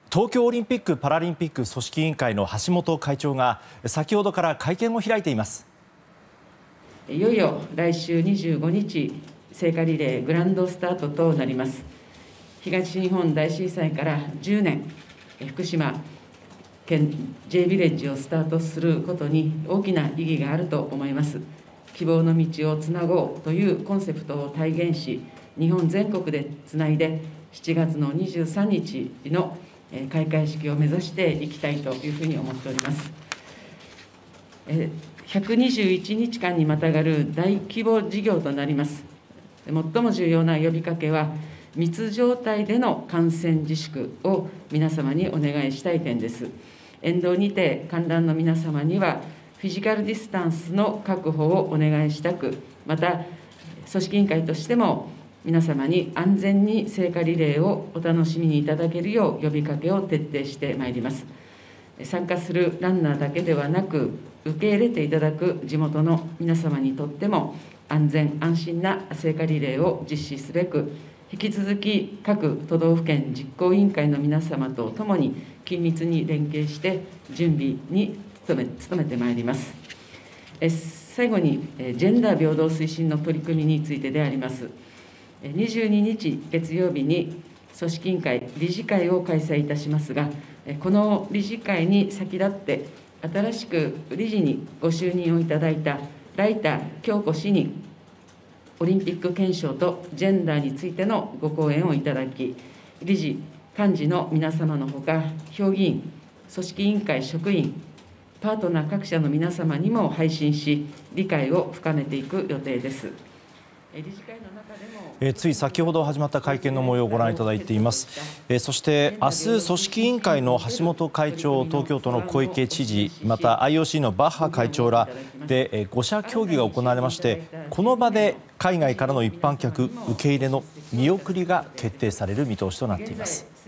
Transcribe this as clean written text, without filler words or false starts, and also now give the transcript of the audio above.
東京オリンピック・パラリンピック組織委員会の橋本会長が先ほどから会見を開いています。 いよいよ来週25日、聖火リレーグランドスタートとなります。東日本大震災から10年、福島県 J ヴィレッジをスタートすることに大きな意義があると思います。希望の道をつなごうというコンセプトを体現し、日本全国でつないで、7月の23日の開会式を目指していきたいというふうに思っております。121日間にまたがる大規模事業となります。最も重要な呼びかけは、密状態での観戦自粛を皆様にお願いしたい点です。沿道にて観覧の皆様には、フィジカルディスタンスの確保をお願いしたく、また、組織委員会としても、皆様に安全に聖火リレーをお楽しみにいただけるよう呼びかけを徹底してまいります。参加するランナーだけではなく、受け入れていただく地元の皆様にとっても、安全安心な聖火リレーを実施すべく、引き続き各都道府県実行委員会の皆様とともに緊密に連携して準備に努めてまいります。最後に、ジェンダー平等推進の取り組みについてであります。22日月曜日に組織委員会理事会を開催いたしますが、この理事会に先立って、新しく理事にご就任をいただいた來田恭子氏に、オリンピック憲章とジェンダーについてのご講演をいただき、理事、幹事の皆様のほか、評議員、組織委員会職員、パートナー各社の皆様にも配信し、理解を深めていく予定です。 つい先ほど始まった会見の模様をご覧いただいています。そして明日、組織委員会の橋本会長、東京都の小池知事、また IOC のバッハ会長らで5者協議が行われまして、この場で海外からの一般客受け入れの見送りが決定される見通しとなっています。